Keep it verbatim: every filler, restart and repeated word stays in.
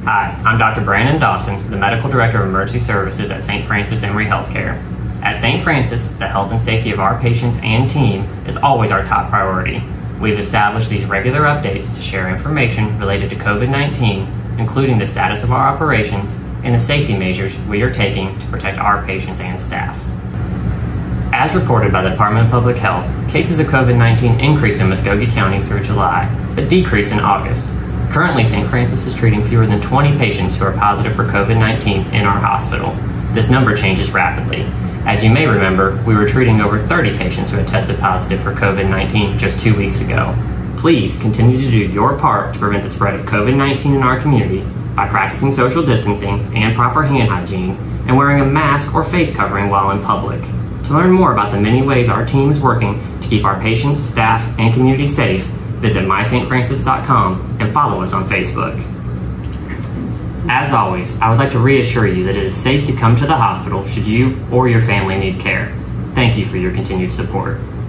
Hi, I'm Doctor Brandon Dawson, the Medical Director of Emergency Services at Saint Francis-Emory Healthcare. At Saint Francis, the health and safety of our patients and team is always our top priority. We've established these regular updates to share information related to COVID nineteen, including the status of our operations and the safety measures we are taking to protect our patients and staff. As reported by the Department of Public Health, cases of COVID nineteen increased in Muskogee County through July, but decreased in August. Currently, Saint Francis is treating fewer than twenty patients who are positive for COVID nineteen in our hospital. This number changes rapidly. As you may remember, we were treating over thirty patients who had tested positive for COVID nineteen just two weeks ago. Please continue to do your part to prevent the spread of COVID nineteen in our community by practicing social distancing and proper hand hygiene and wearing a mask or face covering while in public. To learn more about the many ways our team is working to keep our patients, staff, and community safe, visit my saint francis dot com and follow us on Facebook. As always, I would like to reassure you that it is safe to come to the hospital should you or your family need care. Thank you for your continued support.